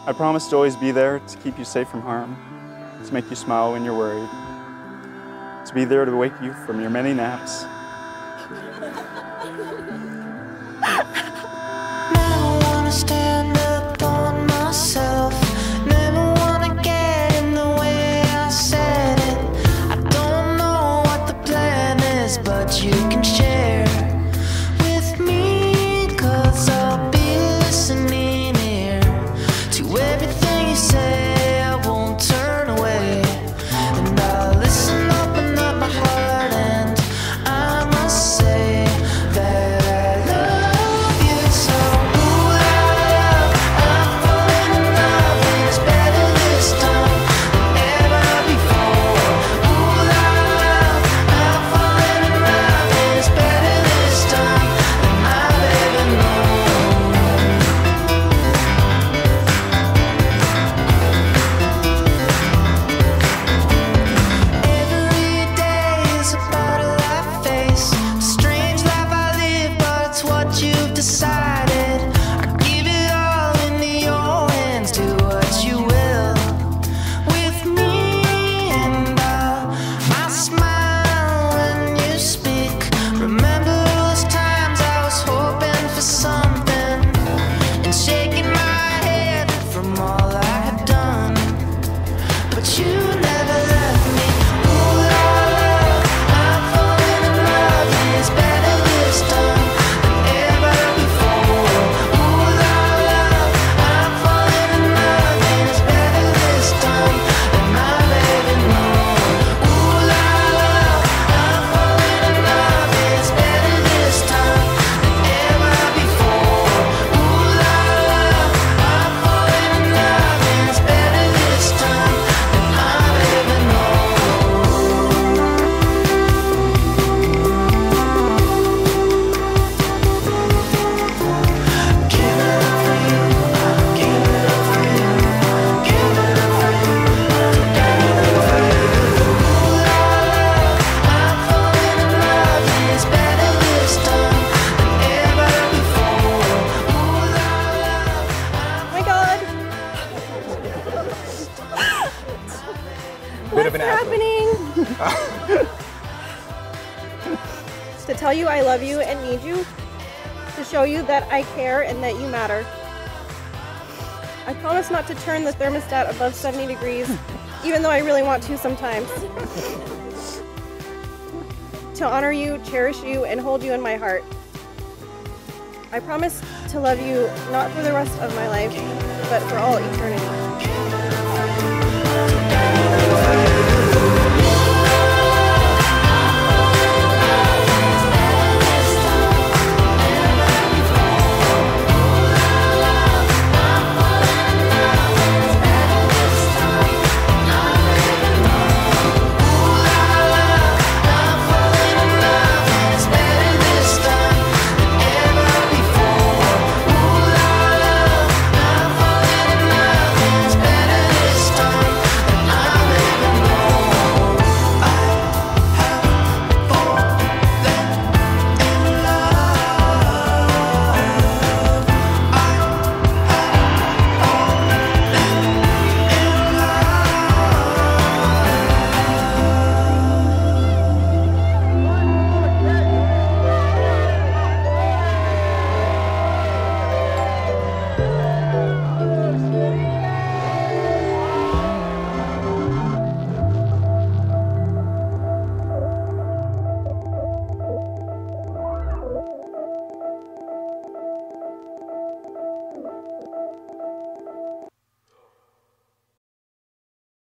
I promise to always be there to keep you safe from harm, to make you smile when you're worried, to be there to wake you from your many naps. Never wanna stand up on myself, never wanna get in the way, I said it. I don't know what the plan is, but you can share with me, 'cause I'll be listening here to everything you say. I won't turn away, and I'll listen, open up my heart, and I must say that I love you. So ooh la la, I'm falling in love, and it's better this time than ever before. Ooh la la, I'm falling in love, and it's better this time than I've ever known. Every day is a bottle I face, a strange life I live, but it's what you've decided. I give it all into your hands, do what you will with me, and I smile when you speak. Remember those times I was hoping for something and shaking my head from all I had done, but you never left me. Ooh la la, I'm falling in love, and it's better this time than ever before. Ooh la la, I'm falling in love, and it's better this time than I've ever known. Ooh la la, I'm falling in love, and it's better this time than ever before. Ooh la la, I'm falling in love, and it's better this time than I've ever known. Give it up for you, give it up for you, give it up for you, give it up for you. Ooh la la, I'm falling in love, and it's better this time than ever before. Ooh la la, Oh my god! Bit of What's an ad-lib. happening? To tell you I love you and need you, to show you that I care and that you matter. I promise not to turn the thermostat above 70 degrees, even though I really want to sometimes. To honor you, cherish you, and hold you in my heart. I promise to love you not for the rest of my life, but for all eternity.